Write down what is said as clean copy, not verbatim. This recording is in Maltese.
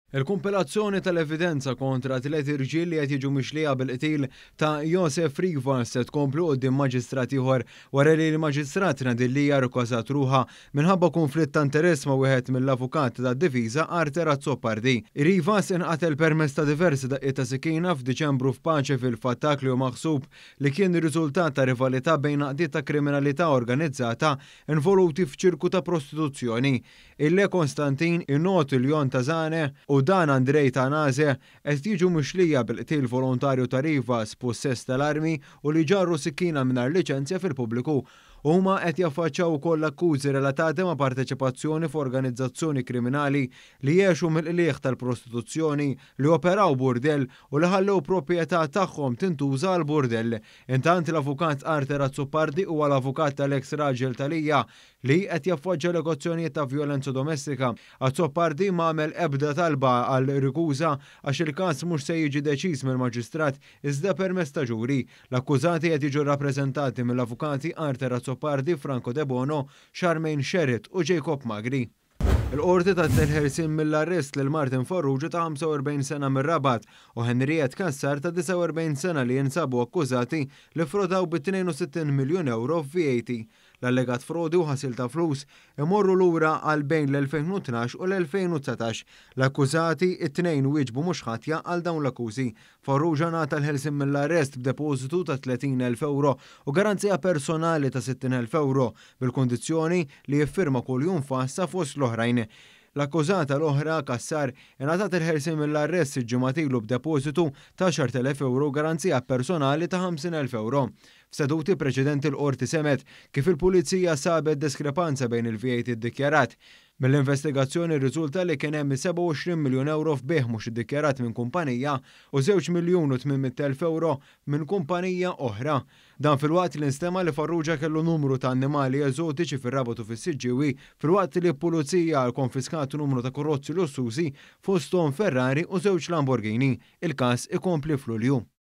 Il-kumpilazzjoni tal-evidenza kontra tliet irġiel li qed jiġu mixlija bil-qtil ta' Josef Rivas se tkompli quddiem maġistrat ieħor wara li l-maġistrat Nadillija rkważat ruħha minħabba konflitt ta' interess ma' wieħed mill-avukat tad-difiża Arter Azzopardi. Rivas inqatel permezz ta' diversi daqqiet ta' sikkina f'Diċembru f'paċe fil-fattak li hu maħsub li kien ir-riżultat ta' rivalità bejn naqdiet ta' kriminalità organizzata involuti f'ċirku ta' prostituzzjoni. Il-Le Konstantin, in-not Iljon Tazane u Dan Andrej Tanaze qed jiġu mixlija bil-qtil volontarju ta' Rivas possess tal-armi u li ġarru sikkina mingħajr liċenzja fil-pubbliku. Huma qed jaffaċċjaw ukoll akkużi relatati ma' parteċipazzjoni f'organizzazzjoni kriminali li jgħixu mill-qlieħ tal-prostituzzjoni li operaw burdell u li ħallew proprjetà tagħhom tintuża għal burdell. Intant l-avukat Arter Azzopardi huwa l-avukat tal-eks raġel Talija li qed jaffaċċja allegazzjonijiet ta' vjolenza domestika. Azzopardi m'għamel ebda talba għal rikuża għax il-każ mhux se jiġi deċiż mill-maġistrat iżda permezz ta' ġuri. L-akkużati qed jiġu rappreżentati mill-avukati Arter Azzopardi, Franco De Bono, Charmaine Xerit u Jacob Magri. Il-qorti ta' ħelsien mill-arrest lil Martin Farrugia ta' 45 sena mir-Rabat u Henriette Kassar ta' 49 sena li jinsabu akkużati li frodaw b'62 miljun euro f'VAT. L-allegat frodi u ħasil ta' flus imorru lura għal bejn l-2012 u l-2019. L-akkużati it-tnejn wieġbu mhux ħatja għal dawn l-akkużi. Farrugia ngħata l-ħelsien mill-arrest b'depożitu ta' 30,000 euro u garanzija personali ta' 60,000 euro bil-kondizzjoni li jiffirma kuljum fassa fost l-oħrajn. L-akkużata l-oħra Kassar ingħatat il-ħelsien mill-arrest il-ġimgħatilu b'depożitu ta' 10,000 euro garanzija personali ta' 50,000 euro. F'seduti preċedenti l-qorti semet kif il-pulizija sabet diskrepanza bejn il-VAT iddikjarat. Mill-investigazzjoni rriżulta li kien hemm 27 miljun euro f'beħ mhux iddikjarat minn kumpanija u 2,800,000 euro minn kumpanija oħra. Dan fil-waqt li nstema li Farrugia kellu numru ta' annimali eżotiċi fir-Rabatu fis-Siġġiewi fil-waqt li l-pulizija konfiskatu numru ta' karozzi lussużi fosthom Ferrari u 2 Lamborghini. Il-każ ikompli f'Lulju.